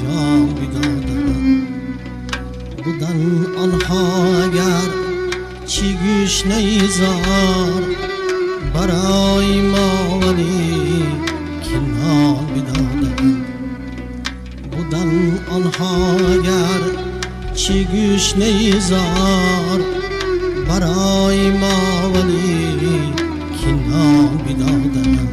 جان بیدادند. بودن آنها اگر چی گوش نیزار برای ما، ولی که نام بیدادند. بودن آنها اگر چی گوش نیزار برای ما، ولی که نام بیدادند.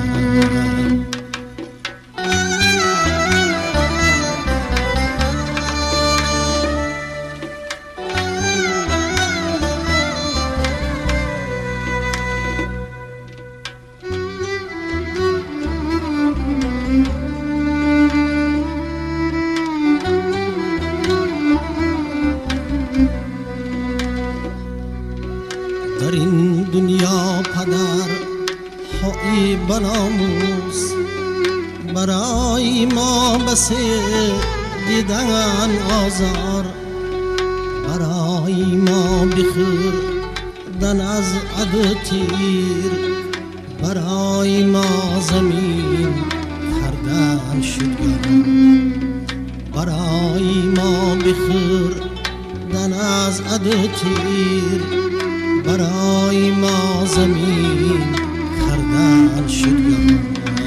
در این دنیا پدر هایی بناموس برای ما بس دیدن آزار، برای ما بخوردن از عدو تیر، برای ما زمین کردن شد، برای ما بخوردن از عدو تیر، برای ما زمین کردن شد.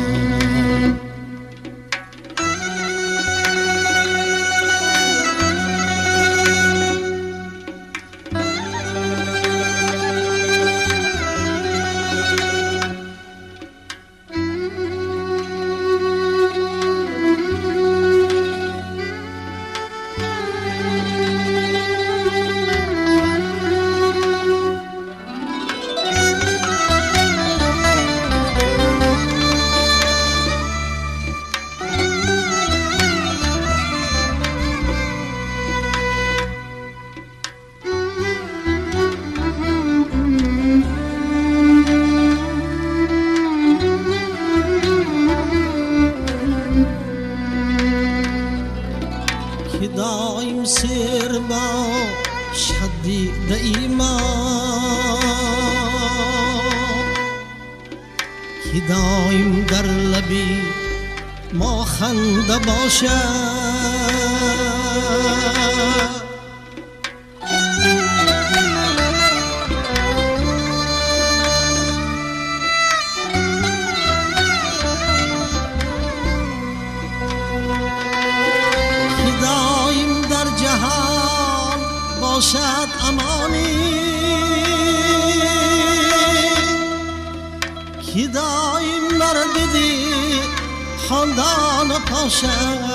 که دایم سیر با شدید ایمان، که دایم در لبی ما خنده باشد، جهان باشد امانی، که دایم مردی خاندان پاشد.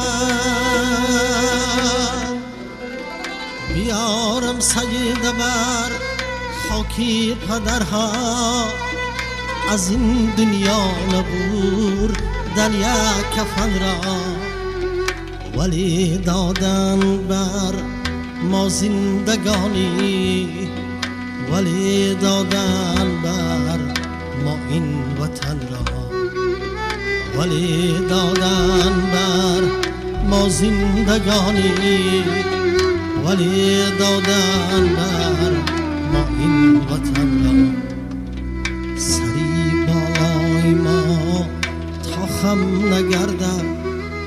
بیارم سجده بر خاکی پدرها، از این دنیا نبور دنیا کفن را، ولی دادن بر ما زندگانی، ولی دادن بر ما این وطن را، ولی دادن بر ما زندگانی، ولی دادن بر ما این وطن را. سری بالای ما تا خم نگردد،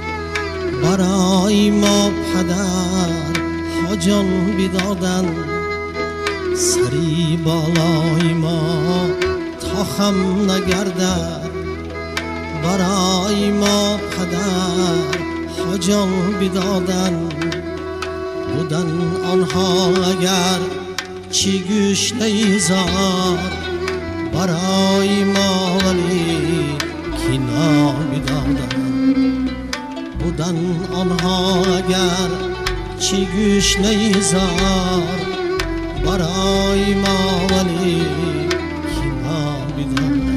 برای ما پدر ها جان بیدادن. سری بالای ما تا خم نگردد، برای ما پدر ها جان بیدادن. بودن آنها اگر چی گوش نیزار برای ما، ولی که نام بیدادن. بودن آنها اگر چی گوش نیزار برای ما، ولی که نام بیدادن.